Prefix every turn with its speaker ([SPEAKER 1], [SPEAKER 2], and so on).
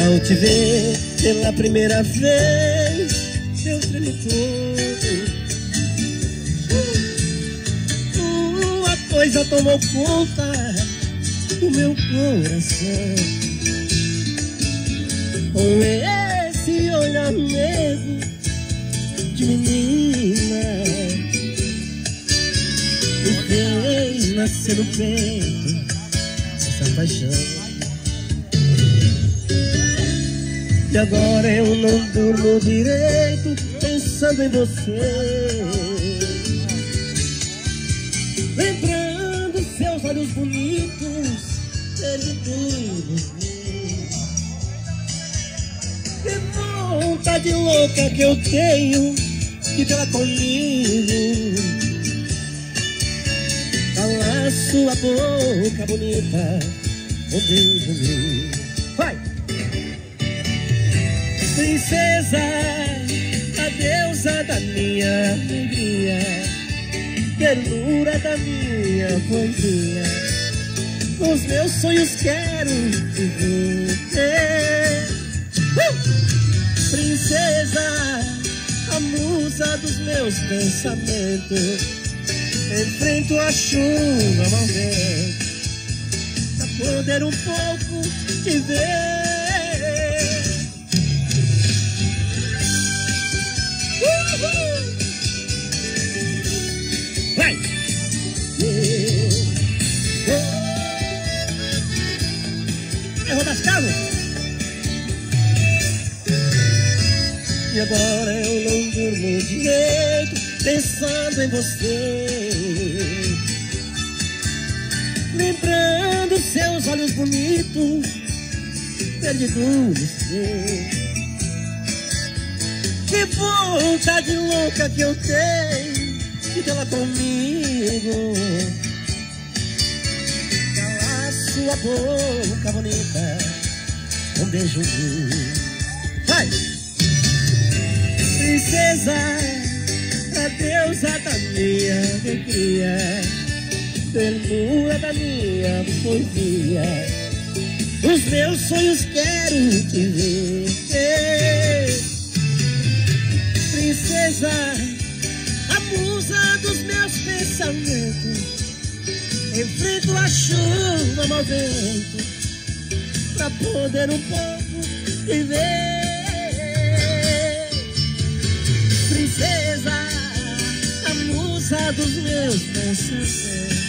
[SPEAKER 1] Ao te ver pela primeira vez, eu tremi todo. Uma coisa tomou conta do meu coração. Com esse olhar mesmo de menina, me fez nascer no peito essa paixão. E agora eu não durmo direito pensando em você, lembrando seus olhos bonitos, perdidos. Que vontade louca que eu tenho de tê-la comigo, calar sua boca bonita, um beijo meu. Vai! Princesa, a deusa da minha alegria, ternura da minha poesia, nos meus sonhos quero te ver. Princesa, a musa dos meus pensamentos, enfrento a chuva ao vento, pra poder um pouco te ver. Vai! Errou das casas. E agora eu não durmo direito pensando em você, lembrando seus olhos bonitos, perdidos nos teus. Que vontade louca que eu tenho de tê-la comigo, calar sua boca bonita, um beijo meu. Vai! Princesa, a deusa da minha alegria, ternura da minha poesia, os meus sonhos quero te ver. Princesa, a musa dos meus pensamentos, enfrento a chuva ao vento, pra poder um pouco viver. Princesa, a musa dos meus pensamentos,